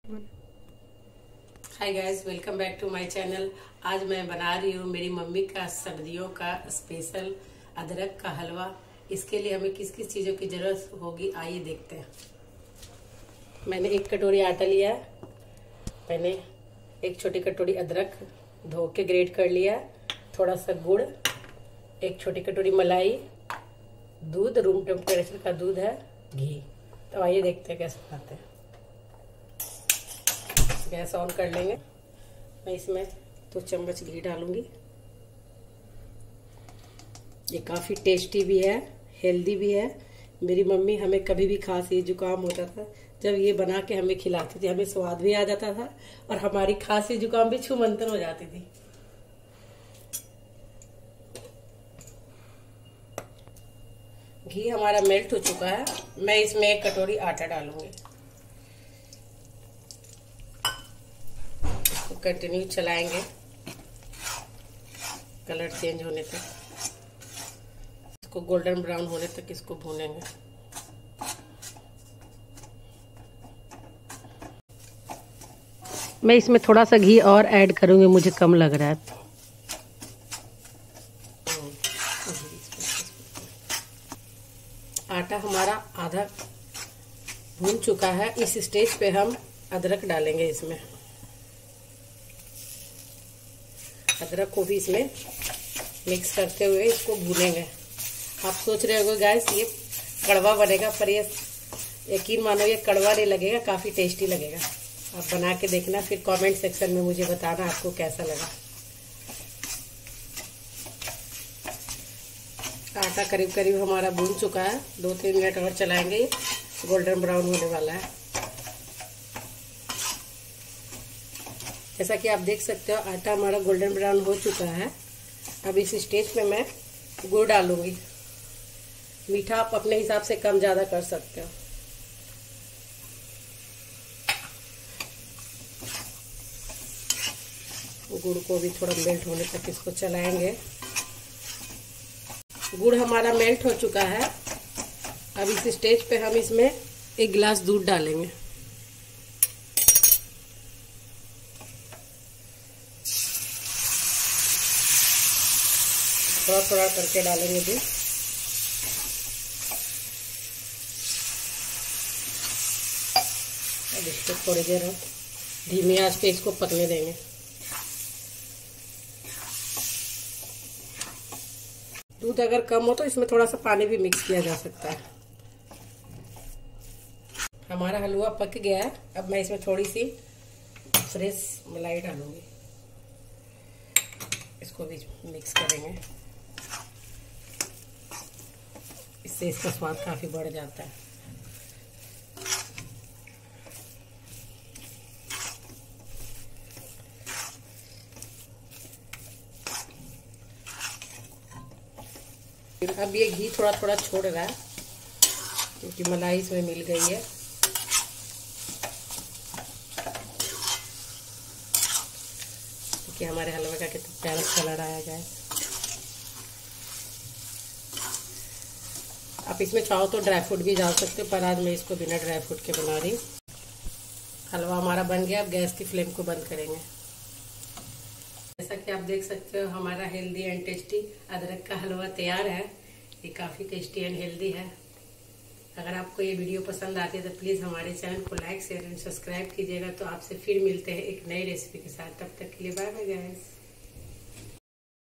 Hi guys, welcome back to my channel. आज मैं बना रही हूँ मेरी मम्मी का सर्दियों का स्पेशल अदरक का हलवा। इसके लिए हमें किस किस चीज़ों की ज़रूरत होगी, आइए देखते हैं। मैंने 1 कटोरी आटा लिया। मैंने 1 छोटी कटोरी अदरक धो के ग्रेट कर लिया। थोड़ा सा गुड़, 1 छोटी कटोरी मलाई, दूध, रूम टेम्परेचर का दूध है, घी। तो आइए देखते हैं कैसे बनाते हैं। गैस ऑन कर लेंगे। मैं इसमें 2 चम्मच घी डालूंगी। ये काफ़ी टेस्टी भी है, हेल्दी भी है। मेरी मम्मी हमें कभी भी खांसी जुकाम होता था, जब ये बना के हमें खिलाती थी, हमें स्वाद भी आ जाता था और हमारी खांसी जुकाम भी छूमंतर हो जाती थी। घी हमारा मेल्ट हो चुका है। मैं इसमें 1 कटोरी आटा डालूंगी। कंटिन्यू चलाएंगे कलर चेंज होने तक, इसको गोल्डन ब्राउन होने तक इसको भूनेंगे। मैं इसमें थोड़ा सा घी और ऐड करूंगी, मुझे कम लग रहा है। आटा हमारा आधा भून चुका है। इस स्टेज पे हम अदरक डालेंगे। इसमें अदरक को भी इसमें मिक्स करते हुए इसको भूनेंगे। आप सोच रहे होंगे गाइस ये कड़वा बनेगा, पर ये यकीन मानो ये कड़वा नहीं लगेगा, काफ़ी टेस्टी लगेगा। आप बना के देखना, फिर कमेंट सेक्शन में मुझे बताना आपको कैसा लगा। आटा करीब करीब हमारा भून चुका है। 2-3 मिनट और चलाएंगे, गोल्डन ब्राउन होने वाला है। जैसा कि आप देख सकते हो आटा हमारा गोल्डन ब्राउन हो चुका है। अब इस स्टेज पे मैं गुड़ डालूंगी। मीठा आप अपने हिसाब से कम ज़्यादा कर सकते हो। गुड़ को भी थोड़ा मेल्ट होने तक इसको चलाएंगे। गुड़ हमारा मेल्ट हो चुका है। अब इस स्टेज पे हम इसमें 1 गिलास दूध डालेंगे। थोड़ा थोड़ा करके डालेंगे दूध। अब इसको थोड़ी देर हम धीमी आंच पे इसको पकने देंगे। दूध अगर कम हो तो इसमें थोड़ा सा पानी भी मिक्स किया जा सकता है। हमारा हलवा पक गया है। अब मैं इसमें थोड़ी सी फ्रेश मलाई डालूंगी। इसको भी मिक्स करेंगे, इससे इसका स्वाद काफी बढ़ जाता है। अब ये घी थोड़ा थोड़ा छोड़ रहा है क्योंकि मलाई इसमें मिल गई है। देखिए हमारे हलवे का कितना प्यारा कलर आया है। आप इसमें चाहो तो ड्राई फ्रूट भी डाल सकते हो, पर आज मैं इसको बिना ड्राई फ्रूट के बना रही हूँ। हलवा हमारा बन गया। अब गैस की फ्लेम को बंद करेंगे। जैसा कि आप देख सकते हो हमारा हेल्दी एंड टेस्टी अदरक का हलवा तैयार है। ये काफ़ी टेस्टी एंड हेल्दी है। अगर आपको ये वीडियो पसंद आती है तो प्लीज़ हमारे चैनल को लाइक शेयर एंड सब्सक्राइब कीजिएगा। तो आपसे फिर मिलते हैं एक नई रेसिपी के साथ। तब तक के लिए बाय बाय गाइस।